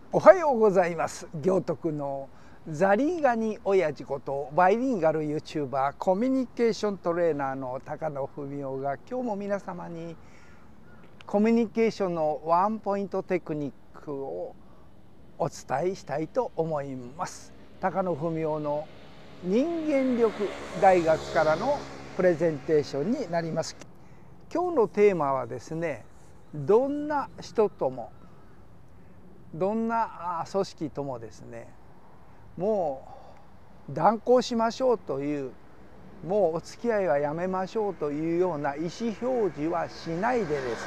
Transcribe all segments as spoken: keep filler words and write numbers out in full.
おはようございます。行徳のザリガニ親父ことバイリンガル ユーチューバー コミュニケーショントレーナーの高野文夫が今日も皆様にコミュニケーションのワンポイントテクニックをお伝えしたいと思います。高野文夫の人間力大学からのプレゼンテーションになります。今日のテーマはですね、どんな人ともどんな組織ともですね、もう断交しましょうという、もうお付き合いはやめましょうというような意思表示はしないでですね、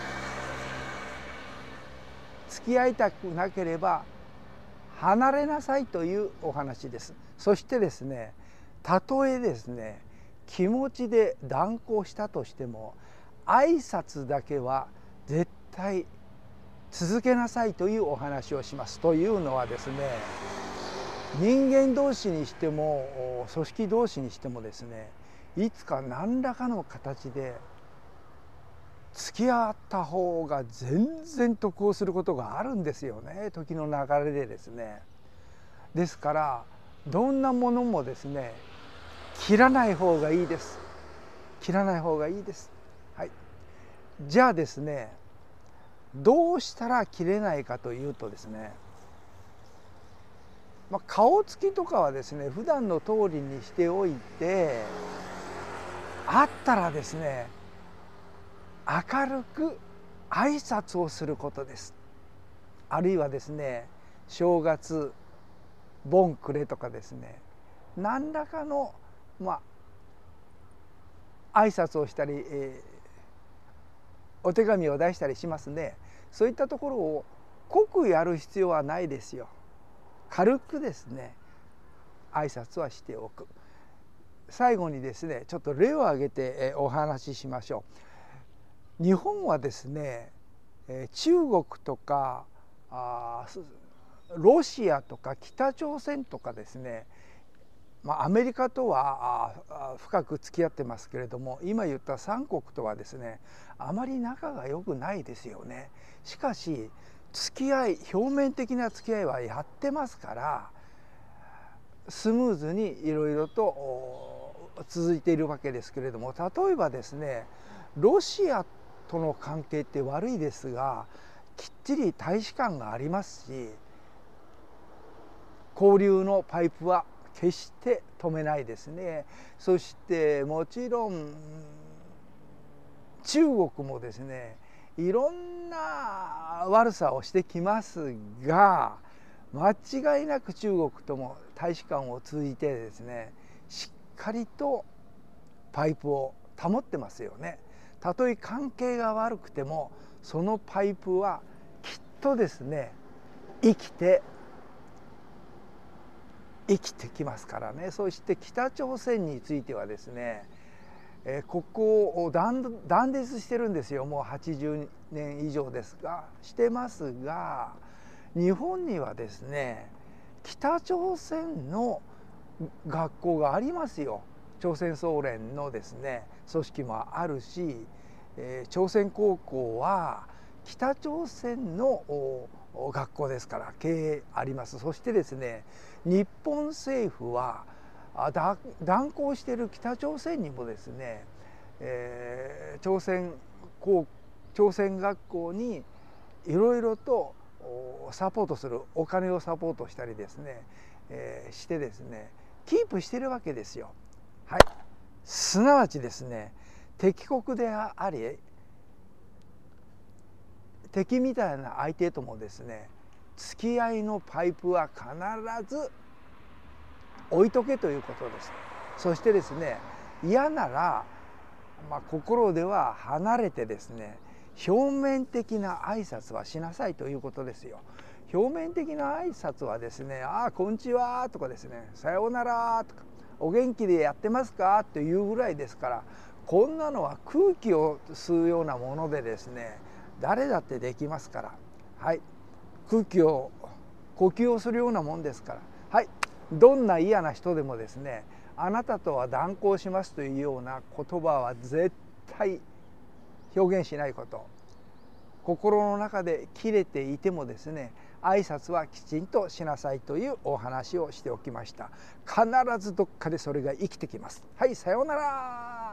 付き合いたくなければ離れなさいというお話です。そしてですね、たとえですね気持ちで断交したとしても挨拶だけは絶対続けなさいというお話をします。というのはですね、人間同士にしても組織同士にしてもですね、いつか何らかの形で付き合った方が全然得をすることがあるんですよね、時の流れでですね。ですからどんなものもですね、切らない方がいいです。切らない方がいいです。はい。じゃあですね、どうしたら切れないかというとですね、まあ、顔つきとかはですね普段の通りにしておいて、あったらですね明るく挨拶をすることです。あるいはですね、正月ボンクレとかですね、何らかのまあ挨拶をしたり、えーお手紙を出したりしますね。そういったところを濃くやる必要はないですよ。軽くですね挨拶はしておく。最後にですね、ちょっと例を挙げてお話ししましょう。日本はですね、中国とかロシアとか北朝鮮とかですね、まあ、アメリカとは深く付き合ってますけれども、今言ったさん国とはですねあまり仲が良くないですよね。しかし付き合い、表面的な付き合いはやってますから、スムーズにいろいろと続いているわけですけれども、例えばですね、ロシアとの関係って悪いですがきっちり大使館がありますし、交流のパイプは決して止めないですね。そしてもちろん中国もですねいろんな悪さをしてきますが、間違いなく中国とも大使館を通じてですねしっかりとパイプを保ってますよね。たとえ関係が悪くてもそのパイプはきっとですね生きて生きてきますからね。そして北朝鮮についてはですね、えここを断絶してるんですよ。もうはちじゅうねん以上ですがしてますが、日本にはですね北朝鮮の学校がありますよ。朝鮮総連のですね組織もあるし、えー、朝鮮高校は北朝鮮の学校ですから経営あります。そしてですね、日本政府は断交している北朝鮮にもですね、えー、朝鮮高朝鮮学校にいろいろとサポートする、お金をサポートしたりですね、えー、してですねキープしてるわけですよ。はい、すなわちですね、敵国であり敵みたいな相手ともですね付き合いのパイプは必ず置いとけということです。そしてですね、嫌なら、まあ、心では離れてですね表面的な挨拶はしなさいということですよ。表面的な挨拶はですね、ああこんにちはとかですね、さようならとか、お元気でやってますかというぐらいですから、こんなのは空気を吸うようなものでですね誰だってできますから、はい、空気を呼吸をするようなもんですから、はい、どんな嫌な人でもですね、あなたとは断交しますというような言葉は絶対表現しないこと。 心の中で切れていてもですね、挨拶はきちんとしなさいというお話をしておきました。必ずどっかでそれが生きてきます。はい、さようなら。